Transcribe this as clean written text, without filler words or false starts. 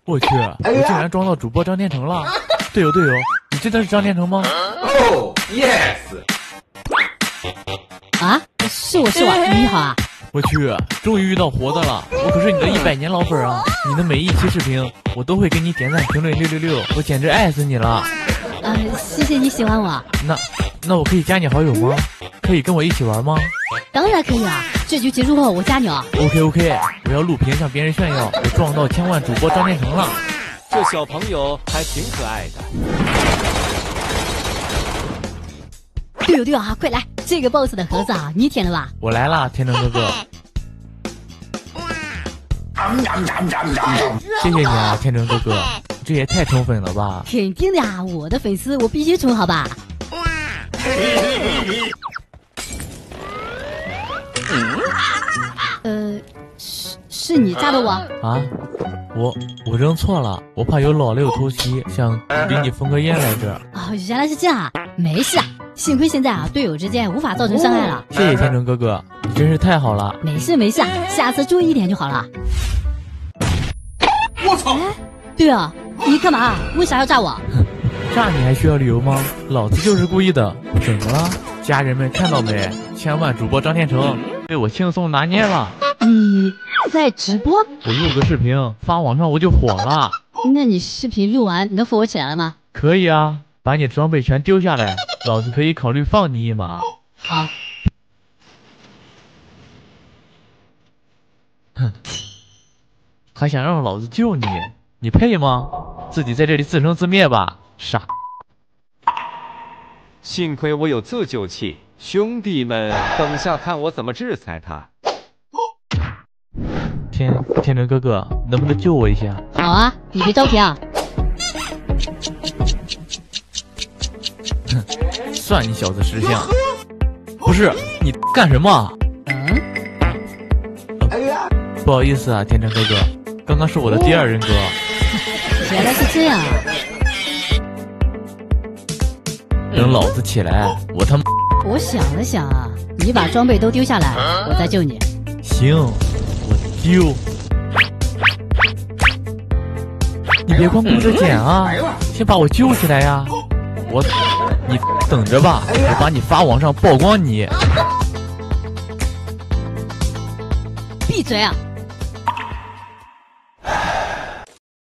我去，我竟然装到主播张天成了！队友，你真的是张天成吗？ 哦 ，yes。 啊，是我，你好啊！ 我去，终于遇到活的了！我可是你的100年老粉啊！你的每一期视频，我都会给你点赞评论666，我简直爱死你了！ 谢谢你喜欢我。 那我可以加你好友吗？可以跟我一起玩吗？ 当然可以啊！这局结束后我加你啊。 OK， 我要录屏向别人炫耀，我撞到千万主播张天成了。 这小朋友还挺可爱的。 队友啊，快来！这个 BOSS 的盒子啊，你舔了吧？ 我来了，天成哥哥。谢谢你啊，天成哥哥，这也太宠粉了吧！ 肯定的呀，我的粉丝我必须宠，好吧？是你炸的我啊？我扔错了，我怕有老六偷袭，想给你封个烟来着。 原来是这样啊，没事啊，幸亏现在啊队友之间无法造成伤害了。 谢谢天成哥哥，你真是太好了。 没事啊，下次注意一点就好了。 我操！ 队友，你干嘛？为啥要炸我？ 炸你还需要理由吗？老子就是故意的。怎么了？家人们看到没？千万主播张天成被我轻松拿捏了。 你在直播？ 我录个视频发网上我就火了。 那你视频录完能扶我起来了吗？ 可以啊，把你装备全丢下来，老子可以考虑放你一马。 好。 哼，还想让老子救你？你配吗？自己在这里自生自灭吧，傻。 幸亏我有自救器，兄弟们，等下看我怎么制裁他。 天成哥哥，能不能救我一下？ 好啊，你别着急啊。 算你小子识相。不是你干什么？不好意思啊，天成哥哥，刚刚是我的第二人格。 原来是这样啊！ 等老子起来，我他妈…… 我想了想啊，你把装备都丢下来，我再救你。 行，我丢。你别光顾着捡啊，先把我救起来呀！你等着吧，我把你发网上曝光你。 闭嘴啊！